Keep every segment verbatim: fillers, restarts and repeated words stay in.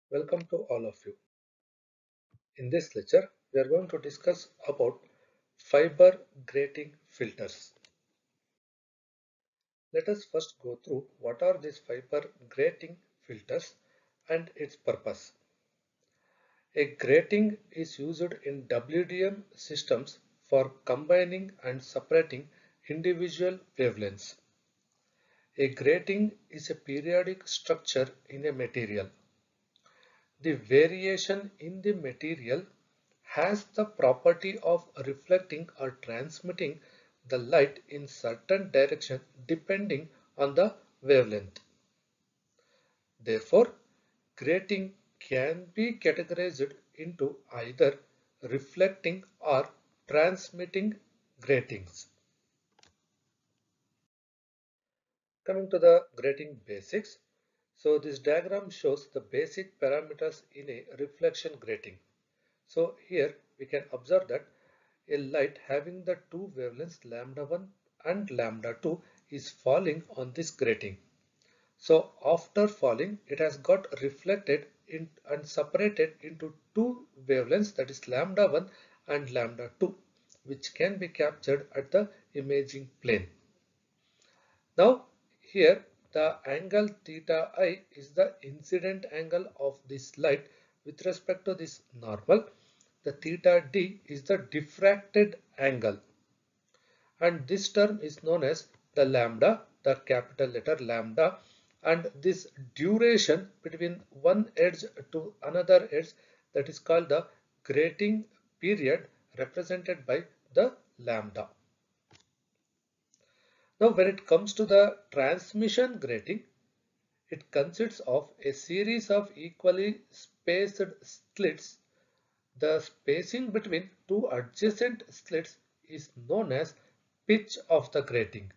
Welcome to all of you. In this lecture, we are going to discuss about fiber grating filters. Let us first go through what are these fiber grating filters and its purpose. A grating is used in W D M systems for combining and separating individual wavelengths. A grating is a periodic structure in a material. The variation in the material has the property of reflecting or transmitting the light in certain direction depending on the wavelength. Therefore, grating can be categorized into either reflecting or transmitting gratings. Coming to the grating basics. So this diagram shows the basic parameters in a reflection grating. So here we can observe that a light having the two wavelengths lambda one and lambda two is falling on this grating. So after falling, it has got reflected in and separated into two wavelengths, that is lambda one and lambda two, which can be captured at the imaging plane. Now here the angle theta I is the incident angle of this light with respect to this normal. The theta d is the diffracted angle, and this term is known as the lambda, the capital letter lambda, and this duration between one edge to another edge, that is called the grating period, represented by the lambda. Now when it comes to the transmission grating, it consists of a series of equally spaced slits. The spacing between two adjacent slits is known as pitch of the grating.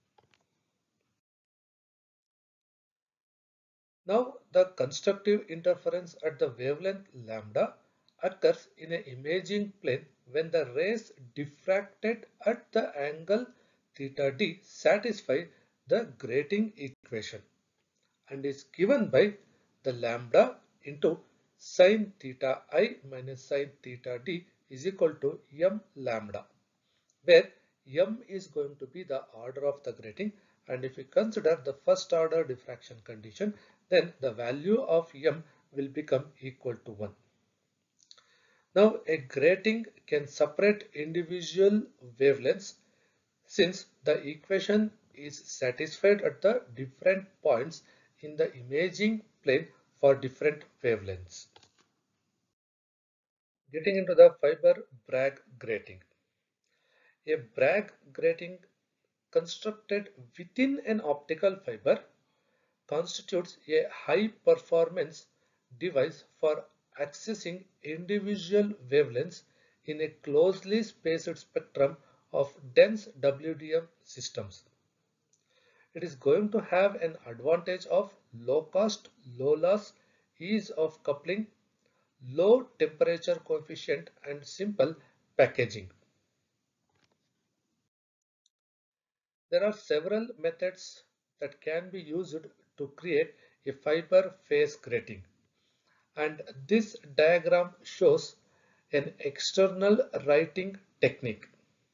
Now the constructive interference at the wavelength lambda occurs in an imaging plane when the rays diffracted at the angle theta d satisfy the grating equation and is given by the lambda into sine theta I minus sine theta d is equal to m lambda, where m is going to be the order of the grating, and if we consider the first order diffraction condition, then the value of m will become equal to one. Now a grating can separate individual wavelengths since the equation is satisfied at the different points in the imaging plane for different wavelengths. Getting into the fiber Bragg grating. A Bragg grating constructed within an optical fiber constitutes a high performance device for accessing individual wavelengths in a closely spaced spectrum of dense W D M systems. It is going to have an advantage of low cost, low loss, ease of coupling, low temperature coefficient, and simple packaging. There are several methods that can be used to create a fiber phase grating, and this diagram shows an external writing technique.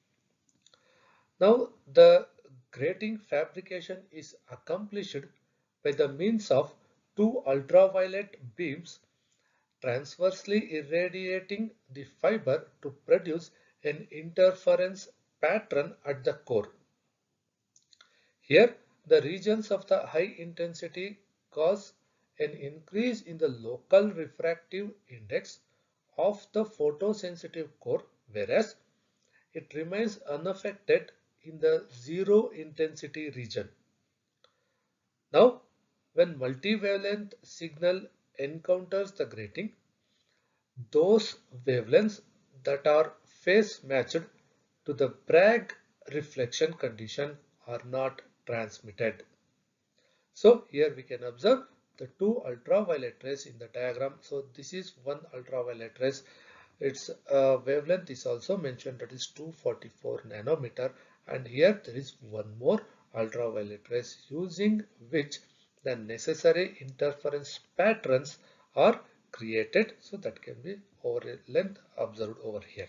Now the grating fabrication is accomplished by the means of two ultraviolet beams transversely irradiating the fiber to produce an interference pattern at the core. Here, the regions of the high intensity cause an increase in the local refractive index of the photosensitive core, whereas it remains unaffected in the zero intensity region. Now, when multi-wavelength signal encounters the grating, those wavelengths that are phase matched to the Bragg reflection condition are not transmitted. So here we can observe the two ultraviolet rays in the diagram. So this is one ultraviolet rays. Its uh, wavelength is also mentioned, that is two forty-four nanometer, and here there is one more ultraviolet rays using which the necessary interference patterns are created. So that can be over length observed over here.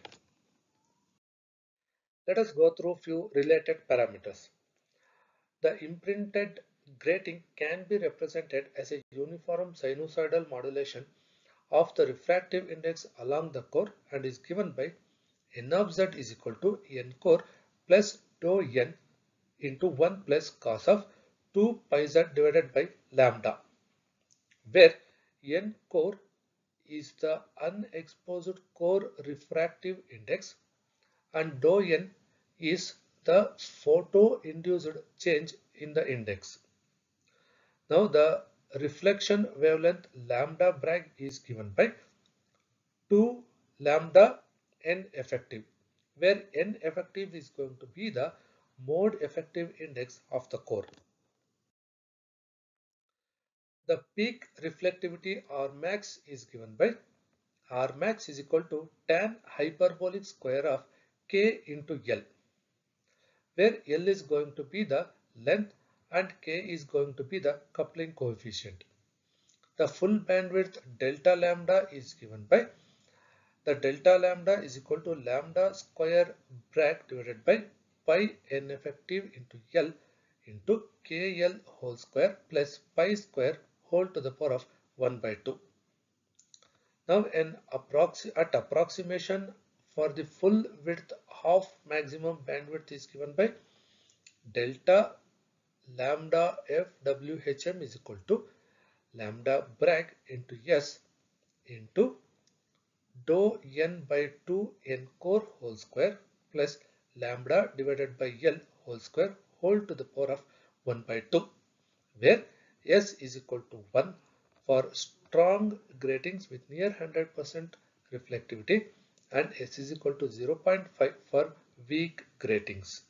Let us go through few related parameters. The imprinted grating can be represented as a uniform sinusoidal modulation of the refractive index along the core and is given by n of z is equal to n core plus tau n into one plus cos of two pi z divided by lambda, where n core is the unexposed core refractive index and dou n is the photo-induced change in the index. Now the reflection wavelength lambda Bragg is given by two lambda n effective, where n effective is going to be the mode effective index of the core. The peak reflectivity R max is given by R max is equal to tan hyperbolic square of k into L, where L is going to be the length and k is going to be the coupling coefficient. The full bandwidth delta lambda is given by the delta lambda is equal to lambda square Bragg divided by pi n effective into L into K L whole square plus pi square whole to the power of one by two. Now an approx at approximation for the full width half maximum bandwidth is given by delta lambda F W H M is equal to lambda Bragg into S into dou n by two n core whole square plus lambda divided by L whole square whole to the power of one by two, where S is equal to one for strong gratings with near one hundred percent reflectivity and S is equal to zero point five for weak gratings.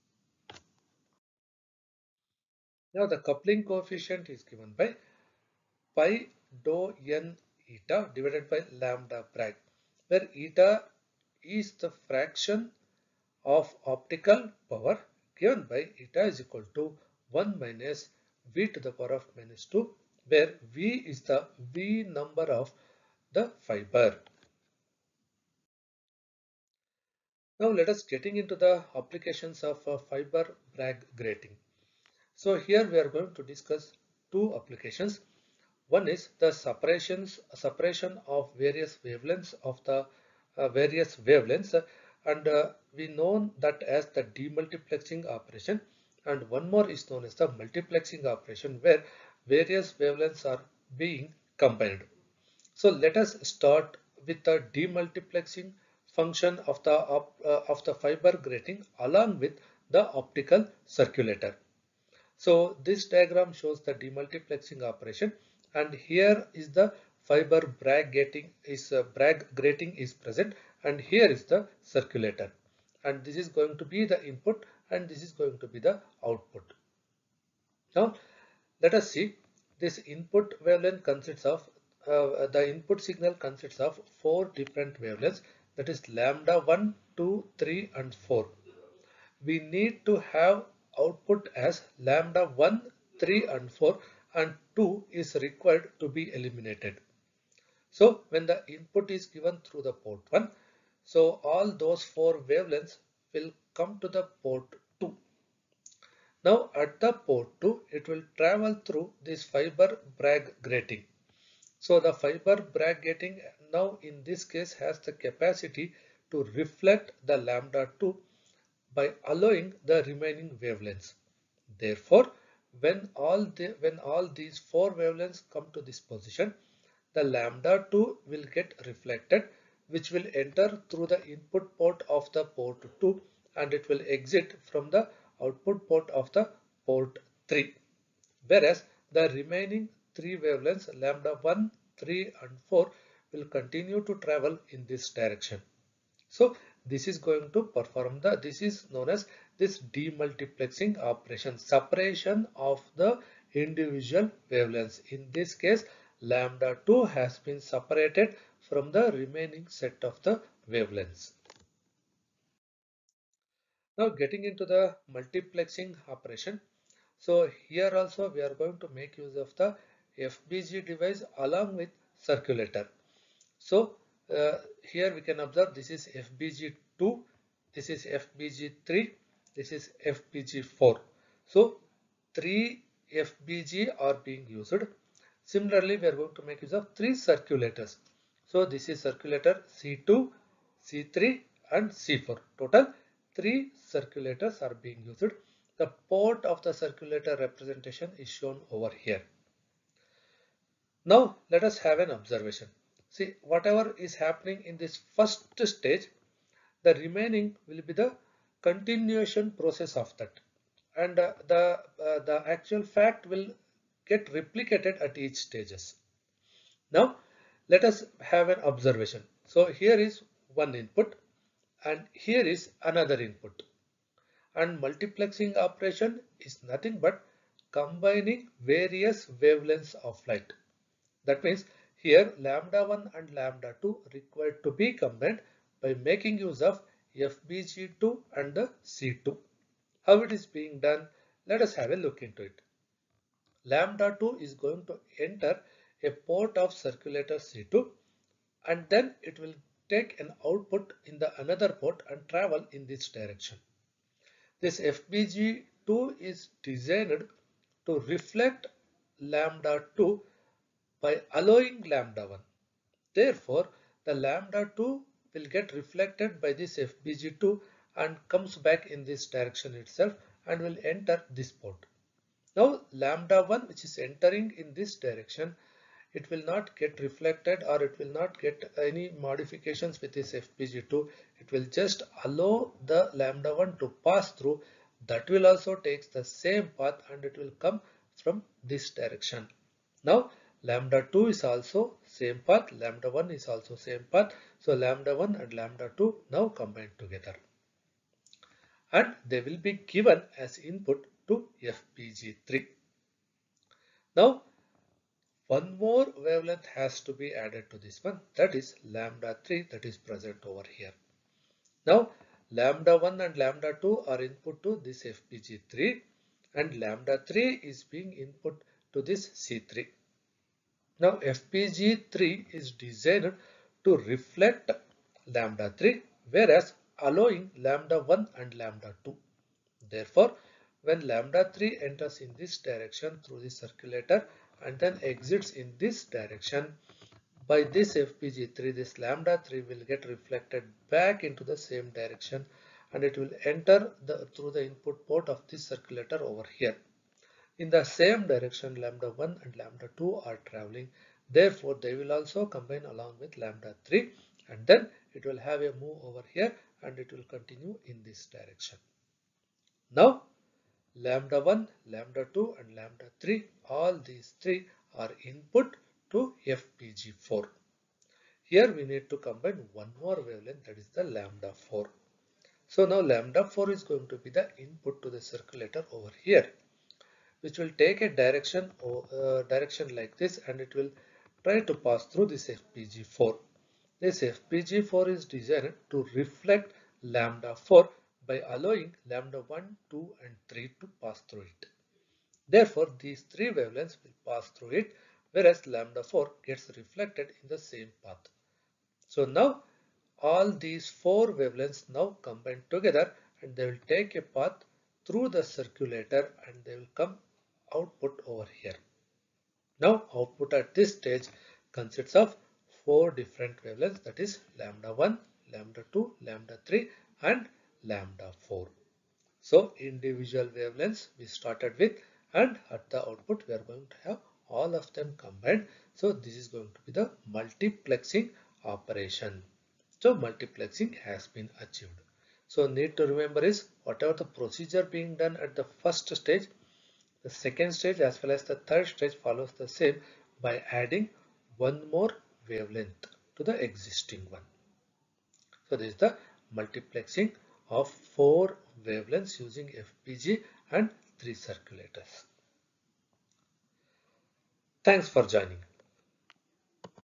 Now the coupling coefficient is given by pi dou n eta divided by lambda Bragg, where eta is the fraction of optical power given by eta is equal to one minus v to the power of minus two, where v is the V number of the fiber. Now let us getting into the applications of uh, fiber Bragg grating. So here we are going to discuss two applications. One is the separations separation of various wavelengths of the uh, various wavelengths, uh, and uh, we know that as the demultiplexing operation, and one more is known as the multiplexing operation, where various wavelengths are being combined. So let us start with the demultiplexing function of the op, uh, of the fiber grating along with the optical circulator. So this diagram shows the demultiplexing operation, and here is the fiber Bragg grating is uh, Bragg grating is present, and here is the circulator, and this is going to be the input and this is going to be the output. Now let us see, this input wavelength consists of uh, the input signal consists of four different wavelengths, that is lambda one, two, three and four. We need to have output as lambda one, three and four, and two is required to be eliminated. So when the input is given through the port one, so all those four wavelengths will come to the port two. Now at the port two, it will travel through this fiber Bragg grating. So the fiber Bragg grating now in this case has the capacity to reflect the lambda two by allowing the remaining wavelengths. Therefore, when all the when all these four wavelengths come to this position, the lambda two will get reflected, which will enter through the input port of the port two and it will exit from the output port of the port three. Whereas the remaining three wavelengths lambda one, three and four will continue to travel in this direction. So this is going to perform the, this is known as this demultiplexing operation, separation of the individual wavelengths. In this case, lambda two has been separated from the remaining set of the wavelengths. Now getting into the multiplexing operation. So here also we are going to make use of the F B G device along with circulator. So uh, here we can observe this is F B G two, this is F B G three, this is F B G four. So three F B G are being used. Similarly, we are going to make use of three circulators. So this is circulator C two, C three and C four. Total three circulators are being used. The port of the circulator representation is shown over here. Now let us have an observation. See, whatever is happening in this first stage, the remaining will be the continuation process of that, and uh, the uh, the actual fact will get replicated at each stages. Now let us have an observation. So here is one input and here is another input, and multiplexing operation is nothing but combining various wavelengths of light. That means here lambda one and lambda two required to be combined by making use of F B G two and the C two. How it is being done? Let us have a look into it. Lambda two is going to enter a port of circulator C two, and then it will take an output in the another port and travel in this direction. This F B G two is designed to reflect lambda two by allowing lambda one. Therefore, the lambda two will get reflected by this F B G two and comes back in this direction itself and will enter this port. Now lambda one, which is entering in this direction, it will not get reflected or it will not get any modifications with this F B G two. It will just allow the lambda one to pass through. That will also take the same path and it will come from this direction. Now lambda two is also same path, lambda one is also same path. So lambda one and lambda two now combined together, and they will be given as input to F B G three. Now one more wavelength has to be added to this one, that is lambda three, that is present over here. Now lambda one and lambda two are input to this F B G three and lambda three is being input to this C three. Now F B G three is designed to reflect lambda three, whereas allowing lambda one and lambda two. Therefore, when lambda three enters in this direction through the circulator and then exits in this direction, by this F B G three, this lambda three will get reflected back into the same direction and it will enter the, through the input port of this circulator over here. In the same direction lambda one and lambda two are traveling. Therefore, they will also combine along with lambda three and then it will have a move over here and it will continue in this direction. Now lambda one, lambda two and lambda three, all these three are input to F B G four. Here we need to combine one more wavelength, that is the lambda four. So now lambda four is going to be the input to the circulator over here, which will take a direction uh, direction like this and it will try to pass through this F B G four. This F B G four is designed to reflect lambda four by allowing lambda one, two and three to pass through it. Therefore, these three wavelengths will pass through it, whereas lambda four gets reflected in the same path. So now all these four wavelengths now combine together and they will take a path through the circulator and they will come output over here. Now output at this stage consists of four different wavelengths, that is lambda one, lambda two, lambda three and lambda four. So individual wavelengths we started with, and at the output we are going to have all of them combined. So this is going to be the multiplexing operation. So multiplexing has been achieved. So need to remember is whatever the procedure being done at the first stage, the second stage as well as the third stage follows the same by adding one more wavelength to the existing one. So this is the multiplexing of four wavelengths using F B G and three circulators. Thanks for joining.